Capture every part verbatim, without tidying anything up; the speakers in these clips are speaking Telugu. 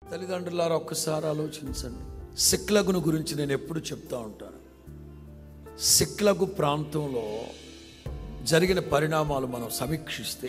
తల్లిదండ్రులారా ఒక్కసారి ఆలోచించండి. సిక్లగును గురించి నేను ఎప్పుడు చెప్తా ఉంటాను. సిక్లగు ప్రాంతంలో జరిగిన పరిణామాలు మనం సమీక్షిస్తే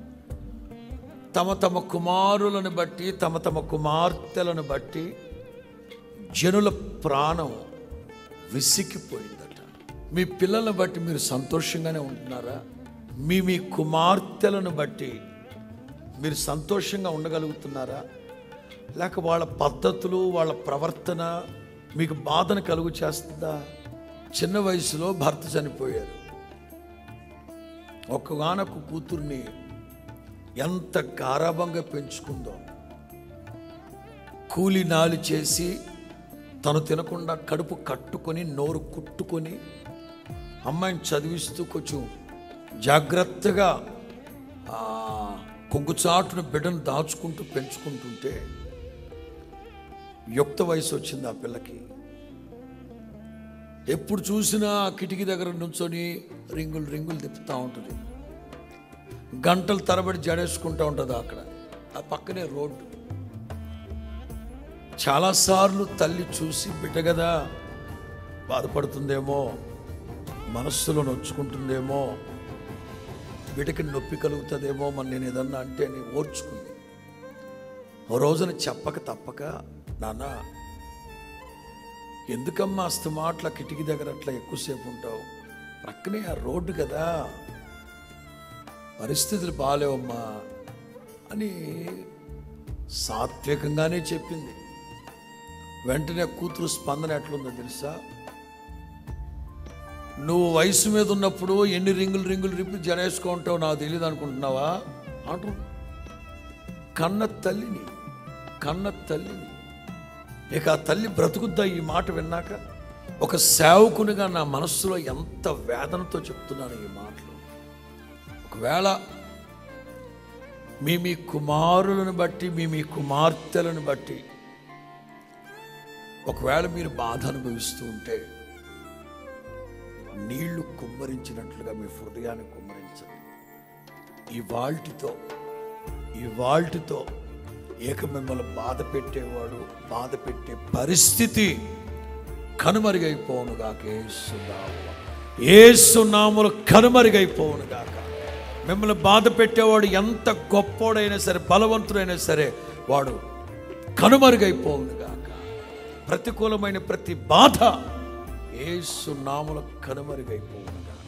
తమ తమ కుమారులను బట్టి తమ తమ కుమార్తెలను బట్టి జనుల ప్రాణం విసిగిపోయిందట. మీ పిల్లలను బట్టి మీరు సంతోషంగానే ఉంటున్నారా? మీ మీ కుమార్తెలను బట్టి మీరు సంతోషంగా ఉండగలుగుతున్నారా? లేక వాళ్ళ పద్ధతులు వాళ్ళ ప్రవర్తన మీకు బాధను కలుగు చేస్తుందా? చిన్న వయసులో భర్త చనిపోయారు. ఒక్కగానొక్క కూతుర్ని ఎంత గారాబంగా పెంచుకుందో, కూలి నాలి చేసి తను తినకుండా కడుపు కట్టుకొని నోరు కుట్టుకొని అమ్మాయిని చదివిస్తూ కొంచెం జాగ్రత్తగా కొంగుచాటును బిడ్డను దాచుకుంటూ పెంచుకుంటుంటే యుక్త వయసు వచ్చింది ఆ పిల్లకి. ఎప్పుడు చూసినా కిటికీ దగ్గర నుంచొని రింగులు రింగులు తిప్పుతూ ఉంటుంది. గంటలు తరబడి జడేసుకుంటూ ఉంటుంది. అక్కడ ఆ పక్కనే రోడ్డు. చాలాసార్లు తల్లి చూసి బిడ్డ కదా బాధపడుతుందేమో, మనస్సులో నొచ్చుకుంటుందేమో, బిడ్డకి నొప్పి కలుగుతుందేమో మరి నేను ఏదన్నా అంటే అని ఓర్చుకుంది. ఓ రోజున చెప్పక తప్పక, నాన్న ఎందుకమ్మా అస్తమా అట్లా కిటికీ దగ్గర అట్లా ఎక్కువసేపు ఉంటావు? ప్రక్కనే ఆ రోడ్డు కదా, పరిస్థితులు బాగాలేవమ్మా అని సాత్వికంగానే చెప్పింది. వెంటనే కూతురు స్పందన ఎట్లుందో తెలుసా? నువ్వు వయసు మీద ఉన్నప్పుడు ఎన్ని రింగులు రింగులు రిప్పి జనేసుకుంటావు నాకు తెలియదు అనుకుంటున్నావా అంటు. కన్న తల్లిని కన్న తల్లిని ఇక ఆ తల్లి బ్రతుకుద్దా ఈ మాట విన్నాక? ఒక సేవకునిగా నా మనస్సులో ఎంత వేదనతో చెప్తున్నాను ఈ మాటలు. ఒకవేళ మీ మీ కుమారులను బట్టి మీ మీ కుమార్తెలను బట్టి ఒకవేళ మీరు బాధ అనుభవిస్తూ ఉంటే నీళ్లు కుమ్మరించినట్లుగా మీ హృదయాన్ని కుమ్మరించండి. ఈ వాల్టితో ఈ వాల్టితో ఏక మిమ్మల్ని బాధ పెట్టేవాడు బాధ పెట్టే పరిస్థితి కనుమరుగైపోవును గాక. యేసునామములో యేసునామములో కనుమరుగైపోవును గాక. మిమ్మల్ని బాధ పెట్టేవాడు ఎంత గొప్పోడైనా సరే, బలవంతుడైనా సరే, వాడు కనుమరుగైపోవును గాక. ప్రతికూలమైన ప్రతి బాధ యేసునామములో కనుమరుగైపోవును గాక.